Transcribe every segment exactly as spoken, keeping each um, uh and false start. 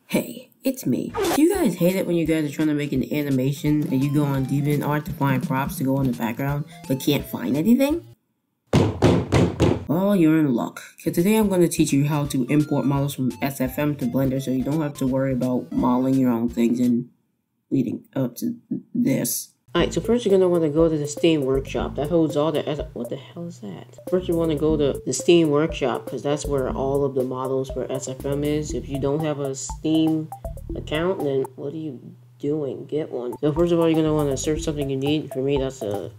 Hey, it's me. Do you guys hate it when you guys are trying to make an animation and you go on DeviantArt to find props to go in the background but can't find anything? Well, you're in luck, because today I'm going to teach you how to import models from S F M to Blender so you don't have to worry about modeling your own things and leading up to this. Alright, so first you're going to want to go to the Steam Workshop. That holds all the... S what the hell is that? First you want to go to the Steam Workshop, because that's where all of the models for S F M is. If you don't have a Steam account, then what are you doing? Get one. So first of all, you're going to want to search something you need. For me, that's a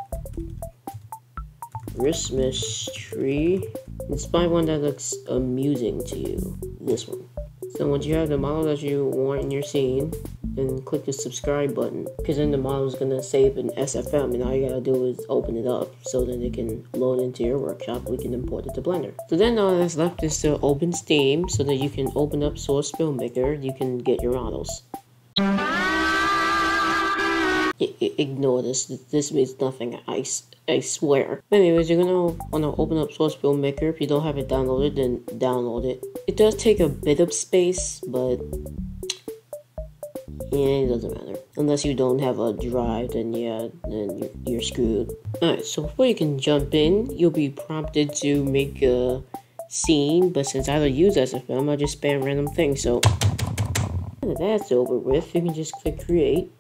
Christmas tree. It's probably one that looks amusing to you. This one. So once you have the model that you want in your scene, then click the subscribe button, because then the model is going to save in S F M, and all you gotta do is open it up so then it can load into your workshop. We can import it to Blender. So then all that's left is to open Steam so that you can open up Source Filmmaker. You can get your models. I ignore this. This means nothing. I, I swear. Anyways, you're gonna wanna open up Source Filmmaker. If you don't have it downloaded, then download it. It does take a bit of space, but yeah, it doesn't matter. Unless you don't have a drive, then yeah, then you're, you're screwed. Alright, so before you can jump in, you'll be prompted to make a scene, but since I don't use S F M, I just spam random things, so now that that's over with, you can just click create.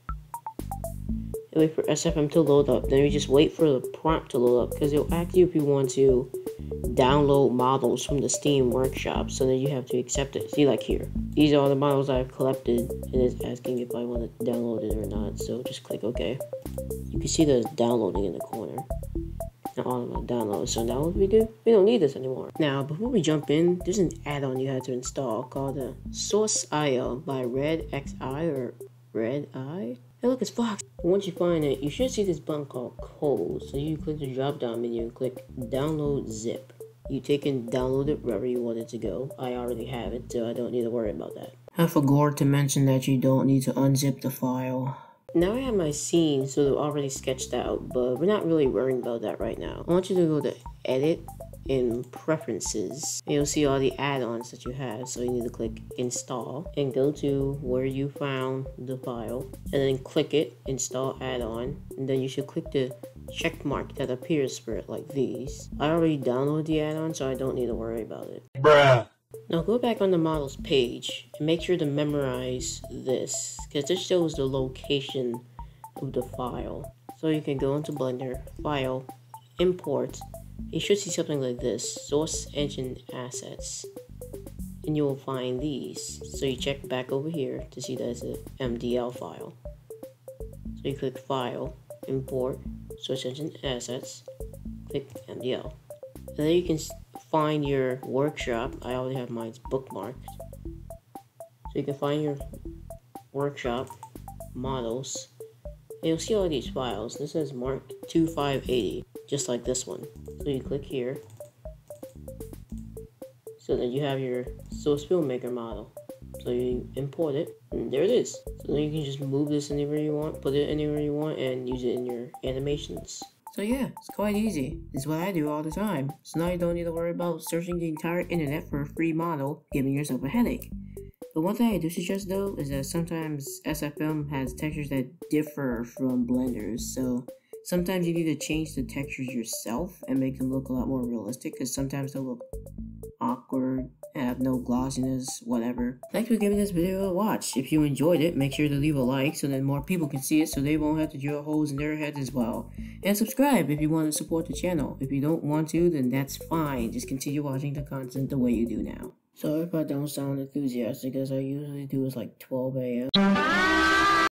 And wait for S F M to load up. Then you just wait for the prompt to load up, because it'll ask you if you want to download models from the Steam Workshop, so then you have to accept it. See, like here, these are all the models I've collected, and it's asking if I want to download it or not, so just click OK. You can see that it's downloading in the corner. Now all of my downloads. So now what do we do? We don't need this anymore. Now before we jump in, there's an add-on you have to install called the Source I O by Red X I or Red Eye. Hey look, it's Fox. Once you find it, you should see this button called Code. So you click the drop down menu and click download zip. You take and download it wherever you want it to go. I already have it, so I don't need to worry about that. I forgot to mention that you don't need to unzip the file. Now I have my scene, so they're already sketched out, but we're not really worrying about that right now. I want you to go to Edit in Preferences, and you'll see all the add-ons that you have. So you need to click Install and go to where you found the file, and then click it, Install Add-on, and then you should click the check mark that appears for it like these. I already downloaded the add-on, so I don't need to worry about it. Bruh. Now go back on the models page and make sure to memorize this, because this shows the location of the file. So you can go into Blender, File, Import. You should see something like this, Source Engine Assets, and you will find these. So you check back over here to see that it's a M D L file. So you click File, Import, Source Engine Assets, click M D L. And then you can find your workshop. I already have mine bookmarked. So you can find your workshop, models, and you'll see all these files. This says marked two five eighty, just like this one. So you click here. So then you have your Source Filmmaker model. So you import it, and there it is. So then you can just move this anywhere you want, put it anywhere you want, and use it in your animations. So yeah, it's quite easy. This is what I do all the time. So now you don't need to worry about searching the entire internet for a free model, giving yourself a headache. But one thing I do suggest though is that sometimes S F M has textures that differ from Blender's, so sometimes you need to change the textures yourself and make them look a lot more realistic, because sometimes they'll look awkward, have no glossiness, whatever. Thanks for giving this video a watch. If you enjoyed it, make sure to leave a like so that more people can see it, so they won't have to drill holes in their heads as well. And subscribe if you want to support the channel. If you don't want to, then that's fine. Just continue watching the content the way you do now. Sorry if I don't sound enthusiastic, as I usually do. It's like twelve A M